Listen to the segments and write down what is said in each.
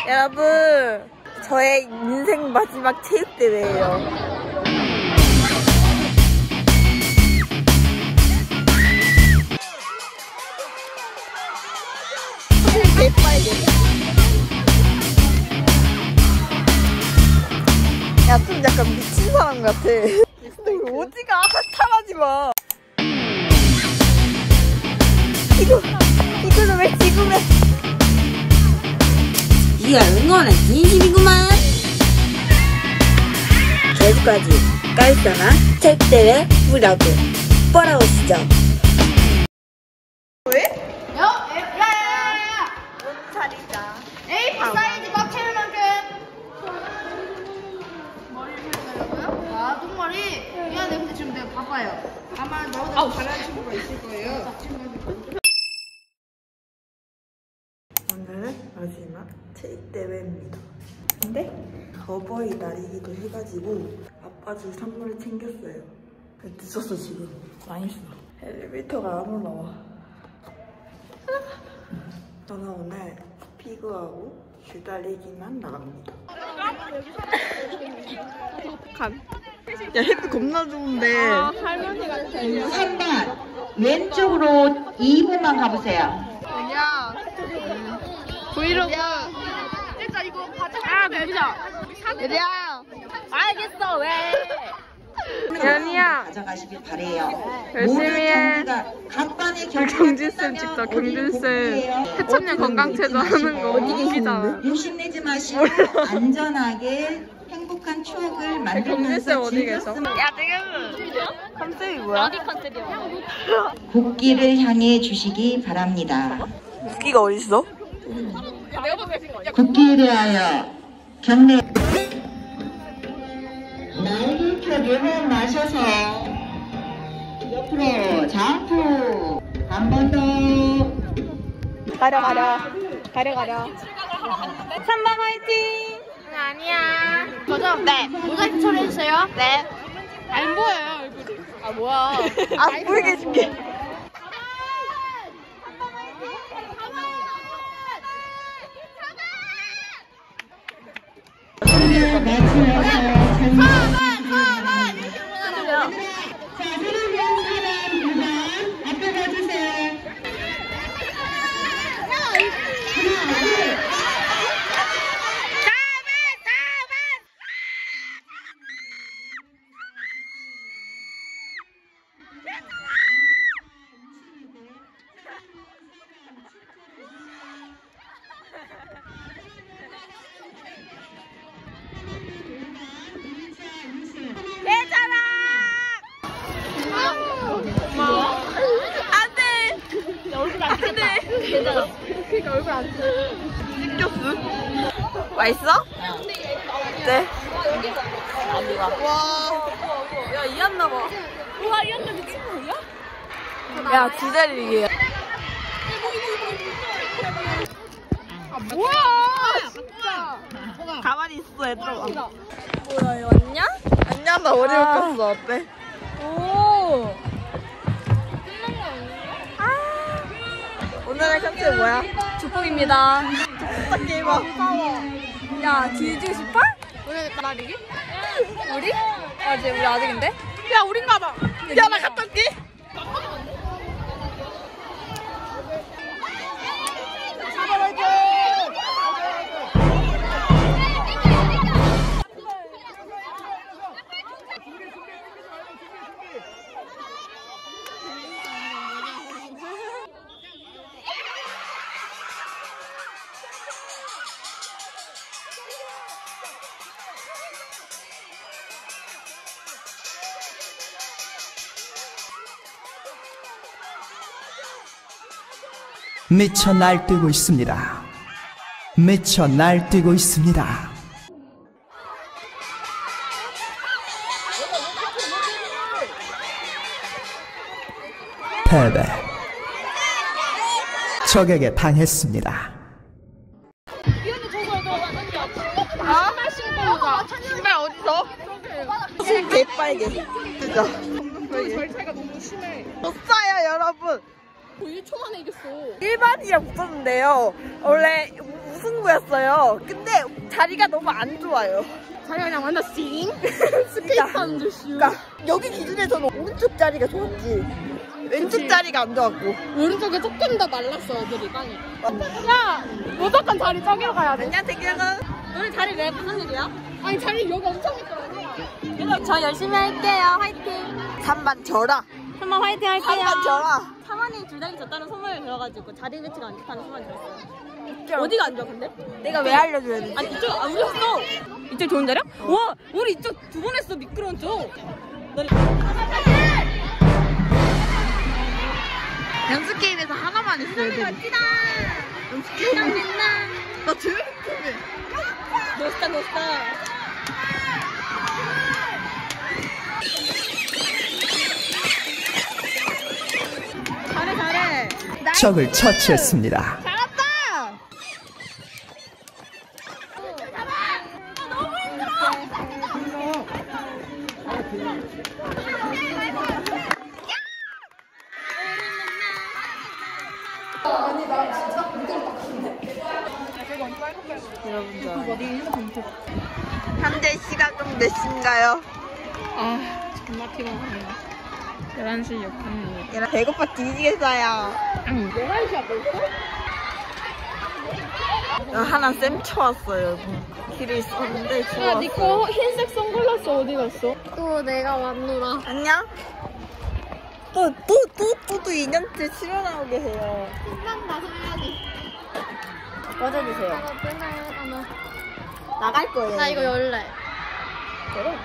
여러분, 저의 인생 마지막 체육대회예요. 개빨개. 야, 좀 약간 미친 사람 같아. 근데 오지가 탈하지 마. 이거는 왜 지금 해? 네가 응원은 진심이구만. 계속까지 깔끔한 체육대회 브이로그 보러오시죠. 왜? 야야야야야! 차리자. A4 사이즈 꽉 채울 만큼 머리를 해주려고요? 아 똥머리? 미안해 근데 지금 내가 바빠요. 아마 너보다 잘하는 친구가 있을 거예요. 오늘은 마지막 체육대회입니다. 근데 어버이날이기도 해가지고 아빠도 선물을 챙겼어요. 늦었어 지금. 망했어. 엘리베이터가 안 올라와. 저는 오늘 피구하고 줄달리기만 나갑니다. 야, 햇빛 겁나 좋은데. 아, 할머니가 3번 왼쪽으로 2분만 가보세요. 뭐냐? 브이로그. 진짜 이거 가져가. 보자. 얘들아. 알겠어 왜? 연이야. 가져가시길 바래요. 열심히 해. 각반의 경진쌤 찍자, 경진쌤. 해천년 건강체조 하는 거 웃기잖아. 욕심내지 마시고 안전하게 행복한 추억을 만들면서 어디 계셔? 즐겼으면 야, 지금 컨셉이 뭐야? 국기를 향해 주시기 바랍니다. 국기가 어딨어? 국기에 대하여 경례. 날개켜게 호흡 마셔서 옆으로 장풍 한 번 더. 가려. 3번 화이팅! 아니야. 저죠? 네. 모자이크 처리해주세요. 네. 안 보여요 얼굴이. 아 뭐야? 안 보이게 해줄게. 맛있어? 네. 와. 야, 이었나봐. 우와 이현도 미친 거야? 야, 기다리게. 아 뭐야? 진짜. 가만히 있어, 얘들아. 뭐야, 왔냐? 안녕, 나 머리 묶었어. 어때? 오. 오늘의 컨셉 뭐야? 조폭입니다. 딱 게임아. 야 뒤지고 싶어? 오늘 나리기? 우리? 아직 우리 아직인데? 야, 우린가 봐. 야, 나 갔다 올게. 미쳐 날뛰고 있습니다. 미쳐 날뛰고 있습니다. 패배. 적에게 당했습니다. 신발 어디서? 손 개빨개. 진짜. 절차가 너무 심해. 졌어요, 여러분. 1초 만에 이겼어. 일반이랑 붙었는데요. 원래 승부였어요. 근데 자리가 너무 안 좋아요. 자리가 그냥 완전 싱 스케이트하는 줄 슈. 그러니까 여기 기준에서는 오른쪽 자리가 좋았지. 왼쪽 자리가 안 좋았고. 오른쪽에 조금 더 말랐어 애들이 땅이. 야 무조건 자리 저기로 가야 돼. 안녕 태경은. 오늘 자리 왜 무슨 일이야? 아니 자리 여기 엄청 있더라고. 저 열심히 할게요. 화이팅. 3반 져라. 한번 화이팅 할게요. 3반 져라. 사만이 줄다리 졌다는 소문을 들어가지고 자리 배치가 안 좋다는 소문을 들었어요. 어디가 안 좋아 근데? 내가 왜 알려줘야 돼? 아니 이쪽 안 보였어. 이쪽 좋은 자리야? 와 우리 이쪽 2번 했어 미끄러운 쪽. 연습 게임에서 하나만 했어야 돼. 멋지다. 연습 게임. 나 제일 궁금해. 멋있다 멋있다. 잘해 잘해. 적을 처치했습니다. 잘한다. 현재 시각은 몇 시인가요? 아 존나 피곤하네. 11시 6분이에요. 배고파 뒤지겠어요. 11시야 벌써? 하나 쌤 쳐왔어요. 길에 있었는데 야 좋았어. 니꺼 흰색 선글라스 어디 갔어? 또 내가 왔노라. 안녕? 또 2년째 치러 나오게 해요. 끝난다 소연이. 꺼져주세요. 끝나요? 나갈 거예요. 나 이거 열래. 그래?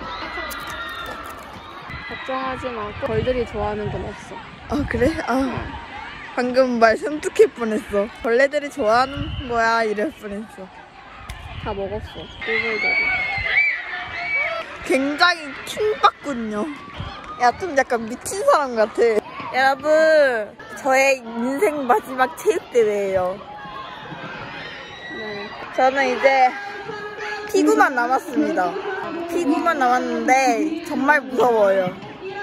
걱정하지 마. 벌들이 좋아하는 건 없어. 아 그래? 아 방금 말 섬뜩할 뻔했어. 벌레들이 좋아하는 거야 이럴 뻔했어. 다 먹었어. 꿀벌들이. 굉장히 킹받군요. 야 좀 약간 미친 사람 같아. 여러분 저의 인생 마지막 체육대회예요. 네. 저는 이제 피구만 남았습니다. 피구만 남았는데 정말 무서워요.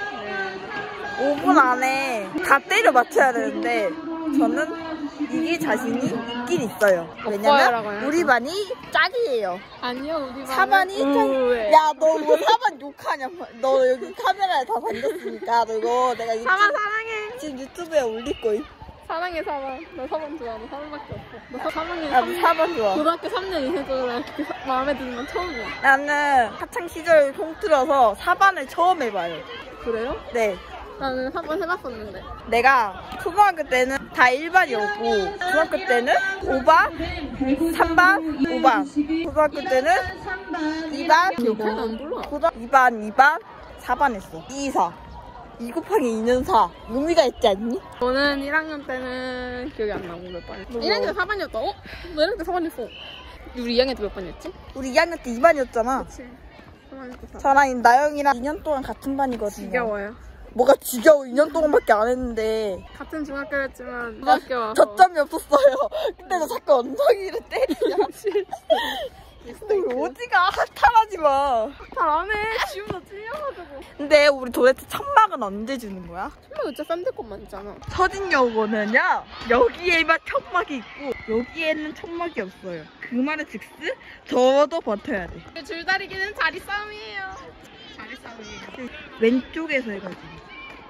5분 안에 다 때려 맞춰야 되는데 저는 이길 자신이 있긴 있어요. 오빠라고 왜냐면 해야죠. 우리 반이 짝이에요. 아니요 우리 4반이 짝. 야 너 뭐 4반 욕하냐? 너 여기 카메라에 다 던졌으니까 너 이거 내가 유튜브, 사랑해. 지금 유튜브에 올릴 거임. 사랑해 4반. 너 4반 좋아. 너 4반밖에 없어. 너 4반이 나도 4반 좋아. 고등학교 3년 이내도라 마음에 드는 건 처음이야. 나는 학창 시절 통틀어서 4반을 처음 해봐요. 그래요? 네. 나는 4반 해봤었는데. 내가 초등학교 때는 다 1반이었고 중학교 때는 5반, 3반, 5반 고등학교 때는 2반, 기억해도 안 불러. 2반, 4반 했어. 2, 4. 2 곱하기 2는 4. 루미가 있지 않니? 저는 1학년 때는 기억이 안 나고 몇 반. 1학년 때 4반이었다. 어? 너 1학년 때 4반이었어. 우리 2학년 때 몇 반이었지? 우리 2학년 때 2반이었잖아. 그치. 4반이었어. 4반. 저랑 나영이랑 2년 동안 같은 반이거든요. 지겨워요. 뭐가 지겨워. 2년 동안밖에 안 했는데 같은 중학교였지만 고등학교 와서 저점이 없었어요. 근데 너 자꾸 엉덩이를 때리냐. 근데 우리 오지가 탈하지 마. 잘 안 해. 지우다 틀려가지고. 근데 우리 도대체 천막은 언제 주는 거야? 정말 진짜 싼데 것만 있잖아. 서진여고는요 여기에만 천막이 있고 여기에는 천막이 없어요. 그 말은 즉스 저도 버텨야 돼. 줄다리기는 자리 싸움이에요. 자리 싸움이에요. 왼쪽에서 해가지고.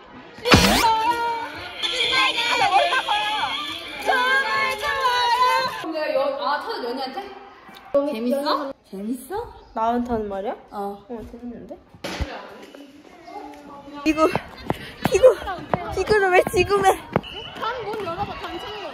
근데 첫 연희한테? 재밌어? 재밌어? 나한테 하는 말이야? 어. 재밌는데? 피구를 왜 지금 해? 문 열어봐, 단창문.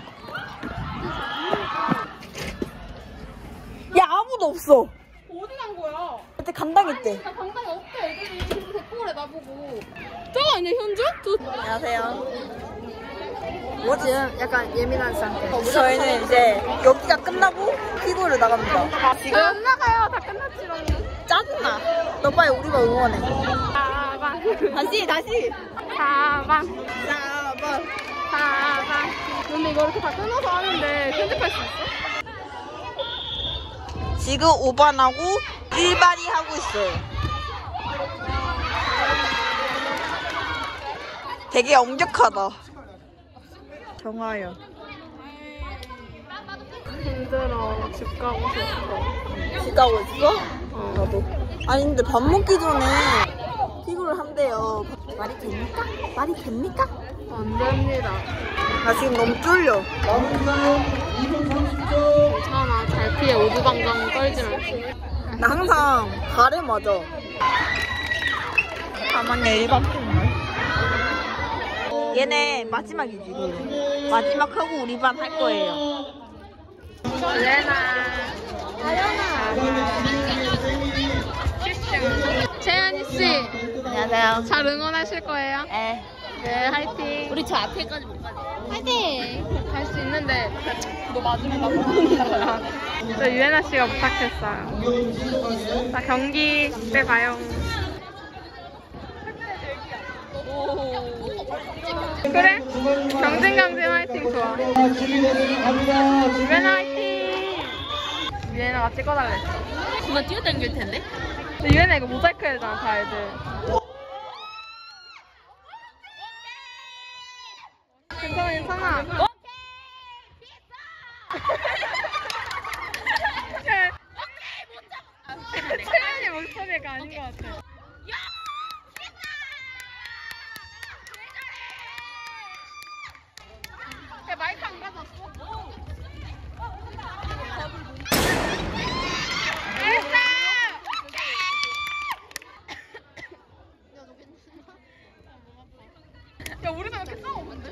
야 아무도 없어. 어디 간 거야? 그때 감당했대. 나 당당히 없대, 애들이. 데리고 그래, 나보고. 저거 아니야, 현주? 안녕하세요. 지금 약간 예민한 상태. 저희는 이제 여기가 끝나고 피구를 나갑니다. 지금 안 나가요, 다 끝났지롱. 짜증나. 너 빨리 우리 반 응원해. 4반. 다시. 4반. 4번. 4반. 근데 이거 이렇게 다 끊어서 하는데 편집할 수 있어? 지금 5반하고 1반이 하고 있어요. 되게 엄격하다. 정화연. 힘들어. 집 가고 싶어. 집 가고 있어? 나도. 아니 근데 밥 먹기 전에 피구를 한대요. 말이 됩니까? 말이 됩니까? 안 됩니다. 나 지금 너무 쫄려. 괜찮아. 잘 피해. 오두방정 떨지 말고. 나 항상 발에 맞아. 가만히 일반 팀. 얘네 마지막이지. 그럼. 마지막 하고 우리 반 할 거예요. 예나. 채연이 씨. 안녕하세요. 잘 응원하실 거예요? 네. 네, 화이팅. 우리 저 앞에까지 못 가지. 화이팅! 갈 수 있는데 너 맞으면 나 못 본다 거야. 저 유애나 씨가 부탁했어요. 자, 경기 때 봐요. 그래? 경쟁 화이팅 좋아. 유애나 화이팅! 유애나가 찍어달래. 그만 뛰어당길 텐데? 근데 유애나 이거 모자이크 해야 되잖아, 다 애들. 괜찮아. 채연이 목소리가 아닌 것 같아. 야, 마이크 안 가져왔어? 야, 우리가 이렇게 싸워본데?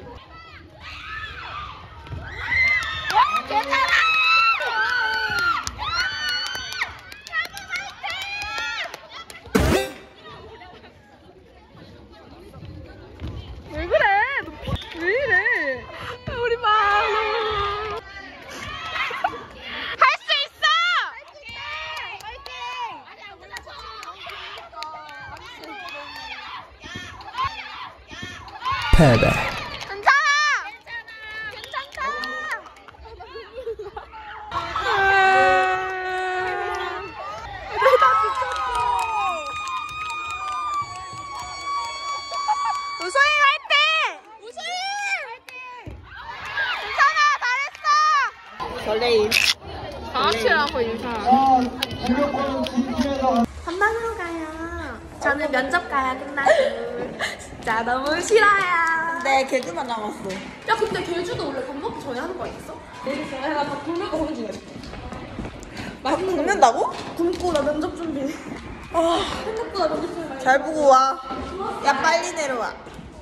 괜찮아! 왜 그래? 왜 이래? 우리 말. 할 수 있어! 패배. 우소희 화이팅! 우소희! 괜찮아, 잘했어! 설레임. 다 같이 하고 인사. 밥 먹으러 가요. 저는 면접 가야 끝나고. 진짜 너무 싫어요. 네, 개그만 남았어. 야, 근데 개주도 원래 밥 먹기 전에 하는 거 아니었어? 내가 밥 굶는 거 보는 중이야. 밥 굶는다고? 굶고 나 면접 준비. 생각보다 면접 준비. 잘 보고 와. 야, 빨리 내려와.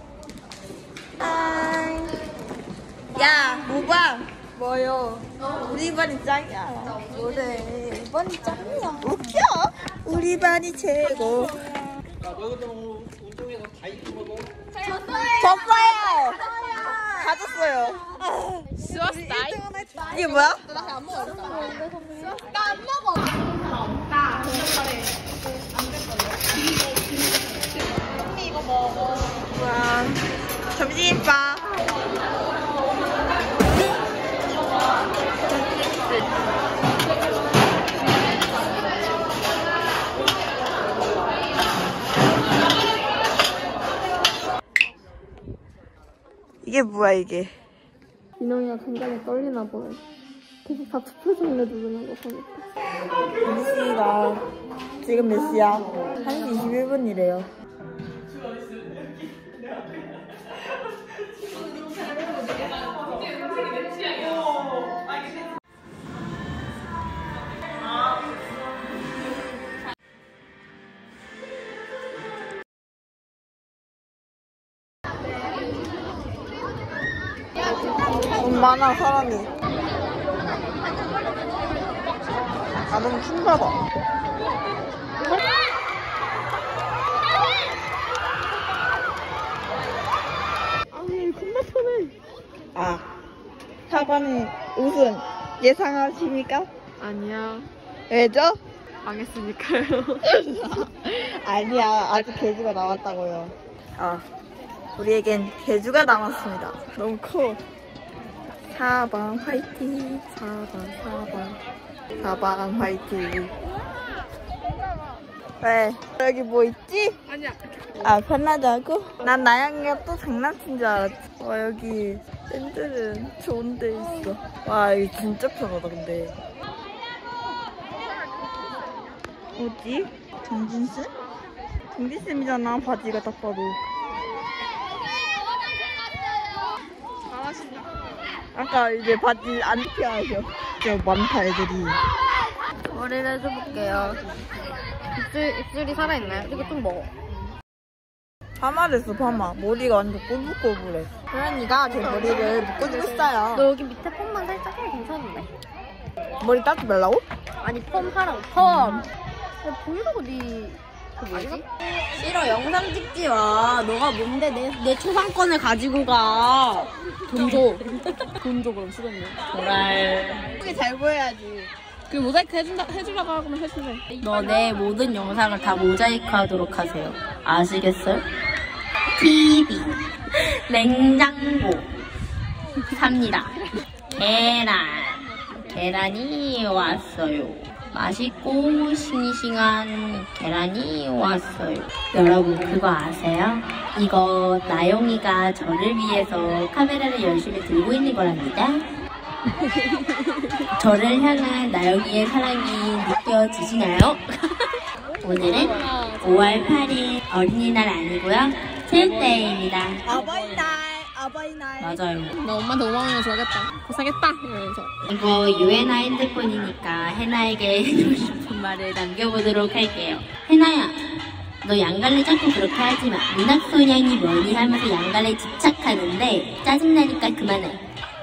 야, 모방. 뭐요? 우리 반이 짱이야. 뭐래? 이반이 짱이야. 웃겨? 우리 반이 최고. 졌어요. 가졌어요. 이게 뭐야? 나안 먹어. 와, 점심밥. 이게 뭐야 이게? 민영이가 굉장히 떨리나 보네. 계속 다 투표정에 누르는 거 보니까. 몇 시가 지금 몇 시야? 1시 21분이래요. 너무 많아 사람이. 아 너무 킹받아. 아니, 겁나 편해. 아 4번 우승 예상하십니까? 아니야. 왜죠? 망했으니까요. 아니야 아직 개주가 나왔다고요. 아 우리에겐 개주가 남았습니다. 너무 커. 4번 화이팅. 4번 화이팅. 왜? 여기 뭐 있지? 아니야. 아 편하다고? 난 나영이가 또 장난친 줄 알았지. 여기 밴들은 좋은 데 있어. 와, 이거 진짜 편하다, 근데. 어디? 정진쌤? 정진쌤이잖아, 바지가 딱 봐도. 잘하신다. 아까 이제 바지 안 피하셔. 진짜 많다, 애들이. 머리를 해줘볼게요. 입술이 살아있나요? 이거 좀 먹어. 파마 됐어, 파마. 머리가 완전 꼬불꼬불해. 소연이가 제 머리를 묶어주고 있어요. 너 여기 밑에 폼만 살짝 해 괜찮은데? 머리 따지 말라고? 아니 폼 하라고 폼. 야 보이라고 니 그 뭐지? 싫어, 영상 찍지 마. 너가 뭔데 내 초상권을 가지고 가. 돈 줘. 돈 줘, 그럼 수건님. 도랄. 예쁘게 잘 보여야지. 그 모자이크 해주라고 하면 해주래. 너네 모든 영상을 다 모자이크 하도록 하세요. 아시겠어요? TV, 냉장고 삽니다. 계란이 왔어요. 맛있고 싱싱한 계란이 왔어요. 여러분 그거 아세요? 이거 나영이가 저를 위해서 카메라를 열심히 들고 있는 거랍니다. 저를 향한 나영이의 사랑이 느껴지시나요? 오늘은 5월 8일 어린이날 아니고요. 체육대회입니다. 아바이날. 맞아요. 나 엄마한테 5만 원이나 줘야겠다. 고생했다 이러면서. 이거 유해나 핸드폰이니까 해나에게 해주고 싶은 말을 남겨보도록 할게요. 해나야, 너 양갈래 자꾸 그렇게 하지 마. 문학소년이 뭐니 하면서 양갈래 집착하는데 짜증나니까 그만해.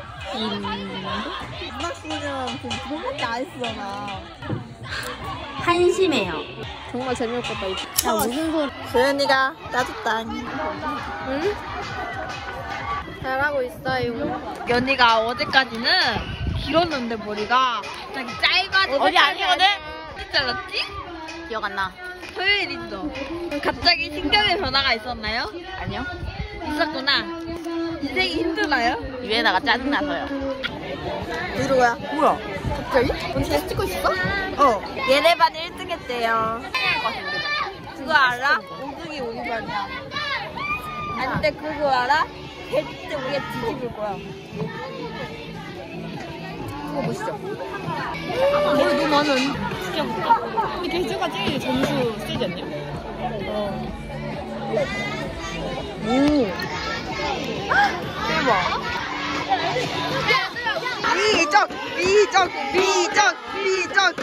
문학소년 그거밖에 안 했어, 나. 한심해요. 정말 재미없겠다 이거. 야 무슨 소리? 소연이가 따졌다니. 응? 잘하고 있어요. 연이가 어제까지는 길었는데 머리가 갑자기 짧아지고 머리 아니거든? 언제 잘랐지? 기억 안 나. 토요일이죠. 갑자기 신경의 변화가 있었나요? 아니요. 있었구나. 인생이 힘들나요? 유에다가 짜증나서요. 어디로 가야? 뭐야? 갑자기? 언니 계속 찍고 있었어? 얘네 반 1등 했대요. 그거 알아? 5등이 우리 반이야. 아니 근데 그거 알아? 대 우리가 뒤집을 거야. 그거 보시죠. 머리 너무 많은. 근데 개수가 제일 점수 세지 않냐? 대박. 미적.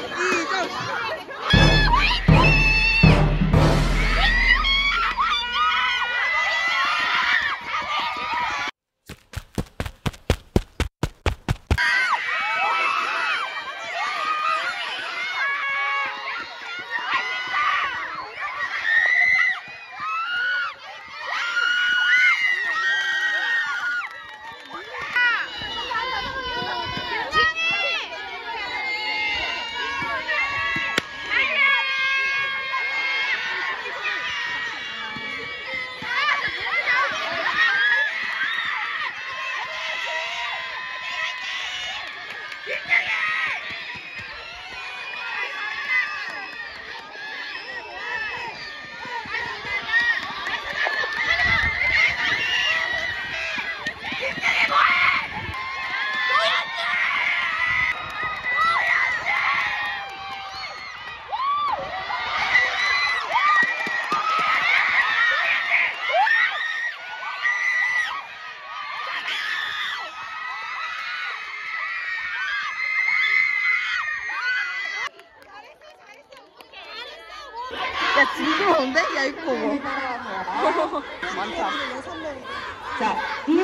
야, 징그러운데? 야, 이거 봐봐. 많다. 자,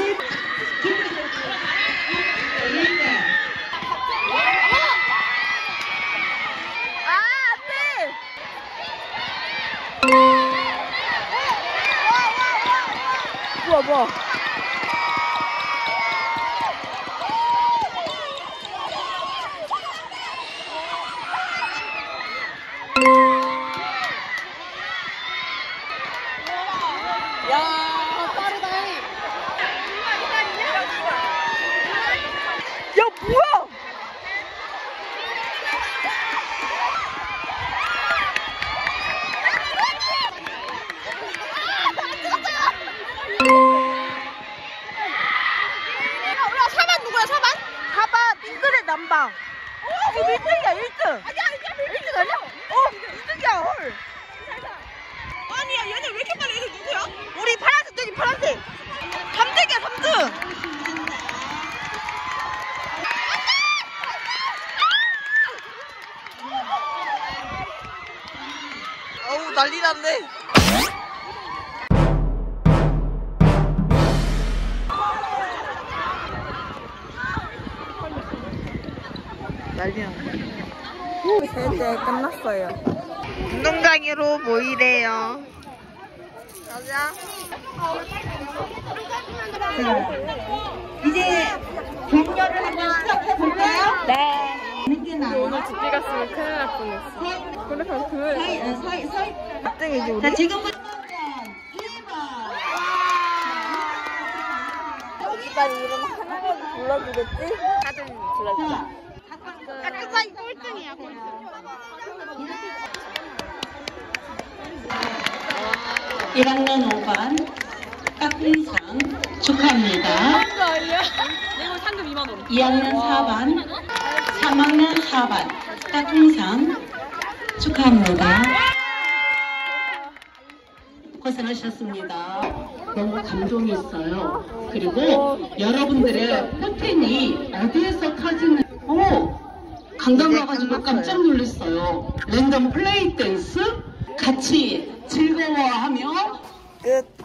뭐야. 야, 빠르다. 야, 뭐야? 1등이야 1등. 아니야 1등 아니야? 2등이야 헐. 아니야 얘네 왜 이렇게 빨리? 얘네 누구야? 우리 파란색 떼지 파란색. 3등이야 3등. 어우 난리 났네. 난리 났네. 이제 끝났어요. 운동장으로 모이래요. 가자. 이제 격려를 한번 시작해볼까요? 네. 늦게 나와. 집에 갔으면 큰일 날 뻔했어. 그래서 서희. 1등이지 우리. 자, 지금부터 1번. 일단 이름 하나라도 불러주겠지? 하든 불러주자. 까까이 꼴등이야 꼴등. 1학년 5반 깍꿍상 축하합니다. 2학년 4반, 3학년 4반 깍꿍상 축하합니다. 고생하셨습니다. 너무 감동이 있어요. 그리고 여러분들의 포텐이 어디에서 터지는 강당 가가지고 깜짝 놀랐어요. 랜덤 플레이 댄스 같이 즐거워하며 끝.